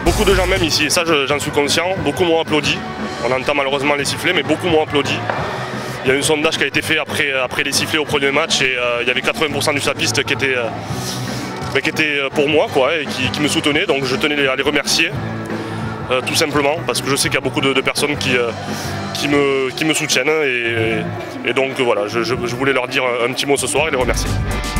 Beaucoup de gens m'aiment ici et ça j'en suis conscient. Beaucoup m'ont applaudi. On entend malheureusement les sifflets mais beaucoup m'ont applaudi. Il y a eu un sondage qui a été fait après les sifflets au premier match et il y avait 80% du sapiste qui était pour moi quoi, et qui me soutenait. Donc je tenais à les remercier tout simplement parce que je sais qu'il y a beaucoup de personnes qui me soutiennent et donc voilà, je voulais leur dire un petit mot ce soir et les remercier.